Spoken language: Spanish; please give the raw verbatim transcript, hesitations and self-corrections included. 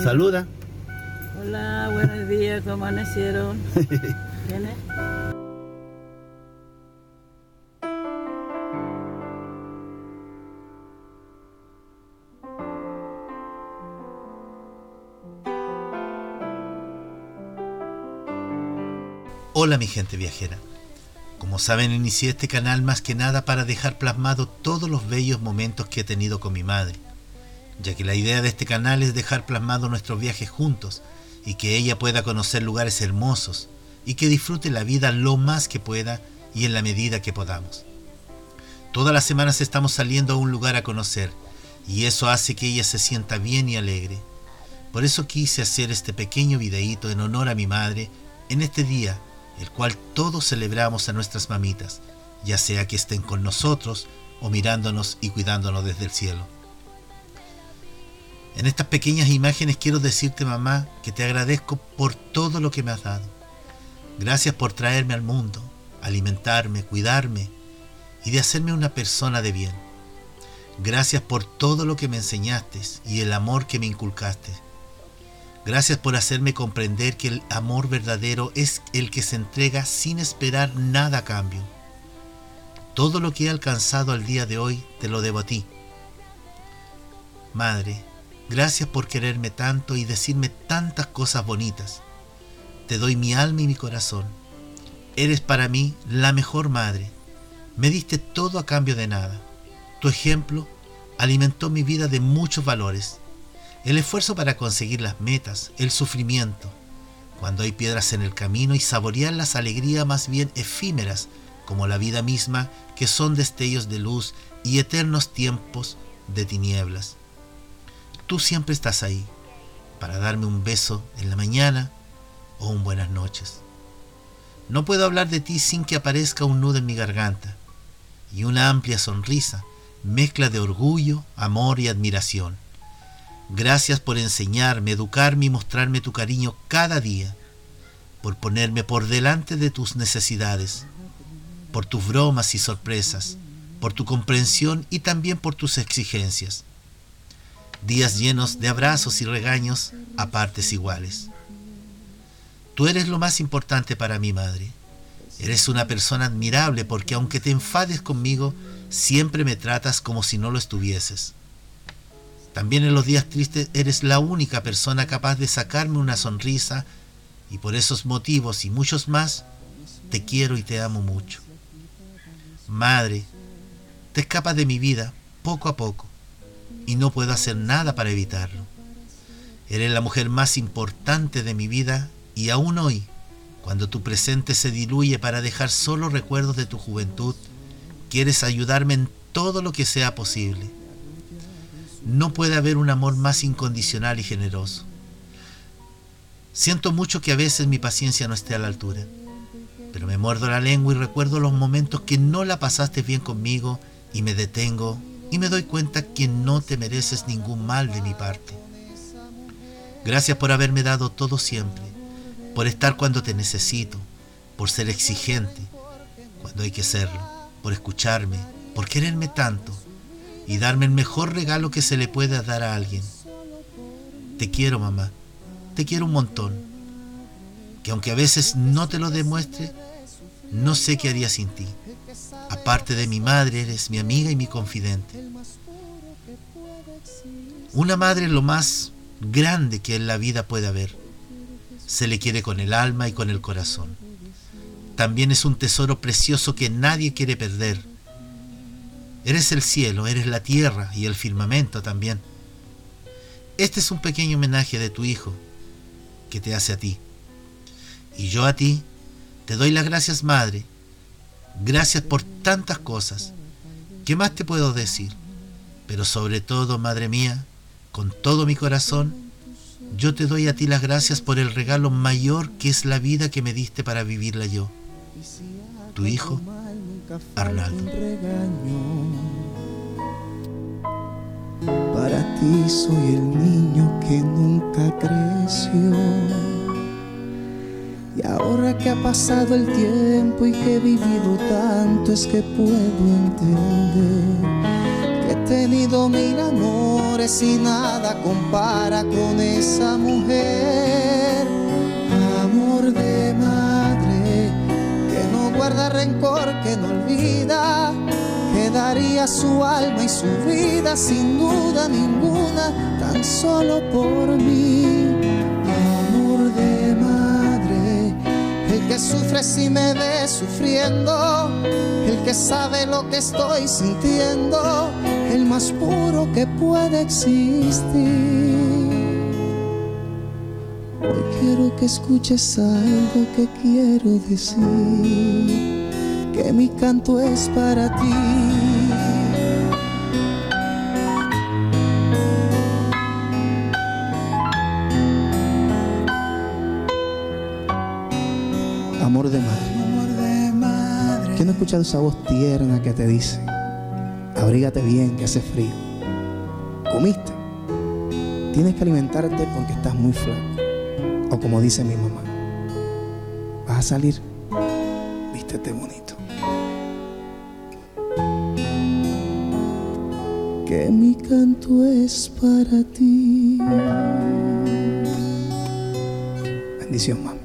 Saluda. Hola, buenos días, ¿cómo amanecieron? ¿Viene? Hola mi gente viajera. Como saben, inicié este canal más que nada para dejar plasmado todos los bellos momentos que he tenido con mi madre, ya que la idea de este canal es dejar plasmado nuestros viajes juntos y que ella pueda conocer lugares hermosos y que disfrute la vida lo más que pueda y en la medida que podamos. Todas las semanas estamos saliendo a un lugar a conocer y eso hace que ella se sienta bien y alegre. Por eso quise hacer este pequeño videíto en honor a mi madre en este día, el cual todos celebramos a nuestras mamitas, ya sea que estén con nosotros o mirándonos y cuidándonos desde el cielo. En estas pequeñas imágenes quiero decirte, mamá, que te agradezco por todo lo que me has dado. Gracias por traerme al mundo, alimentarme, cuidarme y de hacerme una persona de bien. Gracias por todo lo que me enseñaste y el amor que me inculcaste. Gracias por hacerme comprender que el amor verdadero es el que se entrega sin esperar nada a cambio. Todo lo que he alcanzado al día de hoy te lo debo a ti. Madre, gracias por quererme tanto y decirme tantas cosas bonitas. Te doy mi alma y mi corazón. Eres para mí la mejor madre. Me diste todo a cambio de nada. Tu ejemplo alimentó mi vida de muchos valores. El esfuerzo para conseguir las metas, el sufrimiento, cuando hay piedras en el camino y saborear las alegrías más bien efímeras, como la vida misma, que son destellos de luz y eternos tiempos de tinieblas. Tú siempre estás ahí, para darme un beso en la mañana o un buenas noches. No puedo hablar de ti sin que aparezca un nudo en mi garganta y una amplia sonrisa, mezcla de orgullo, amor y admiración. Gracias por enseñarme, educarme y mostrarme tu cariño cada día, por ponerme por delante de tus necesidades, por tus bromas y sorpresas, por tu comprensión y también por tus exigencias. Días llenos de abrazos y regaños a partes iguales. Tú eres lo más importante para mi madre. Eres una persona admirable porque aunque te enfades conmigo, siempre me tratas como si no lo estuvieses. También en los días tristes eres la única persona capaz de sacarme una sonrisa y por esos motivos y muchos más, te quiero y te amo mucho. Madre, te escapas de mi vida poco a poco y no puedo hacer nada para evitarlo. Eres la mujer más importante de mi vida y aún hoy, cuando tu presente se diluye para dejar solo recuerdos de tu juventud, quieres ayudarme en todo lo que sea posible. No puede haber un amor más incondicional y generoso. Siento mucho que a veces mi paciencia no esté a la altura, pero me muerdo la lengua y recuerdo los momentos que no la pasaste bien conmigo y me detengo y me doy cuenta que no te mereces ningún mal de mi parte. Gracias por haberme dado todo siempre, por estar cuando te necesito, por ser exigente cuando hay que serlo, por escucharme, por quererme tanto y darme el mejor regalo que se le pueda dar a alguien. Te quiero, mamá, te quiero un montón, que aunque a veces no te lo demuestre, no sé qué haría sin ti. Aparte de mi madre, eres mi amiga y mi confidente. Una madre es lo más grande que en la vida puede haber. Se le quiere con el alma y con el corazón. También es un tesoro precioso que nadie quiere perder. Eres el cielo, eres la tierra y el firmamento también. Este es un pequeño homenaje de tu hijo que te hace a ti. Y yo a ti te doy las gracias, madre. Gracias por tantas cosas. ¿Qué más te puedo decir? Pero sobre todo, madre mía, con todo mi corazón, yo te doy a ti las gracias por el regalo mayor que es la vida que me diste para vivirla yo. Tu hijo, Arnaldo. Para ti soy el niño que nunca creció. Y ahora que ha pasado el tiempo y que he vivido tanto, es que puedo entender que tenido mil amores y nada compara con esa mujer. Amor de madre que no guarda rencor, que no olvida, que daría su alma y su vida sin duda ninguna, tan solo por mí. Amor de madre, el que sufre si me ve sufriendo, el que sabe lo que estoy sintiendo, el más puro que puede existir. Hoy quiero que escuches algo que quiero decir, que mi canto es para ti. Amor de madre. Amor de madre. ¿Quién no ha escuchado esa voz tierna que te dice: abrígate bien, que hace frío? ¿Comiste? Tienes que alimentarte porque estás muy flaco. O como dice mi mamá, vas a salir, vístete bonito. Que mi canto es para ti. Bendición, mami.